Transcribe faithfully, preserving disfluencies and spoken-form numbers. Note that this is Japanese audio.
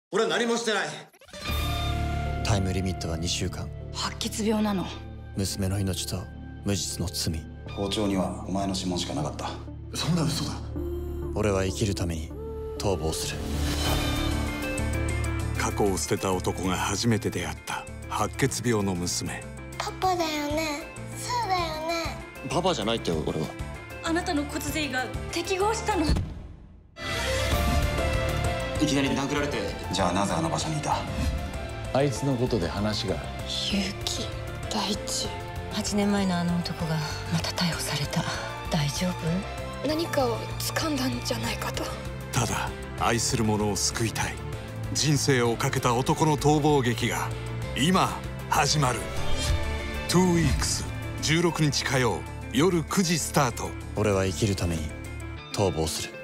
俺は何もしてない。 タイムリミットはにしゅうかん。 白血病なの。 娘の命と無実の罪。 包丁にはお前の指紋しかなかった。 そんな嘘だ。 俺は生きるために逃亡する。 過去を捨てた男が初めて出会った白血病の娘。 パパだよね。そうだよね。 パパじゃないってよ、俺は。 あなたの骨髄が適合したの。 いきなり殴られて。 じゃあなぜあの場所にいた？ あいつのことで話がある。 結城大地。 はちねんまえのあの男がまた逮捕された。大丈夫？ 何かを掴んだんじゃないかと。 ただ愛する者を救いたい。人生をかけた男の逃亡劇が今始まる。トゥーウィークスじゅうろくにち火曜夜くじスタート。 俺は生きるために逃亡する。